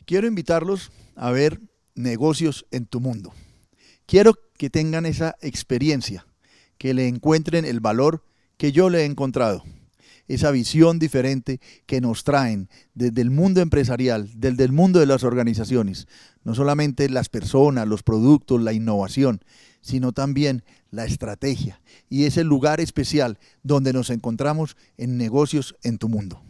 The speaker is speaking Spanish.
Quiero invitarlos a ver Negocios en tu Mundo. Quiero que tengan esa experiencia, que le encuentren el valor que yo le he encontrado, esa visión diferente que nos traen desde el mundo empresarial, desde el mundo de las organizaciones, no solamente las personas, los productos, la innovación, sino también la estrategia y ese lugar especial donde nos encontramos en Negocios en tu Mundo.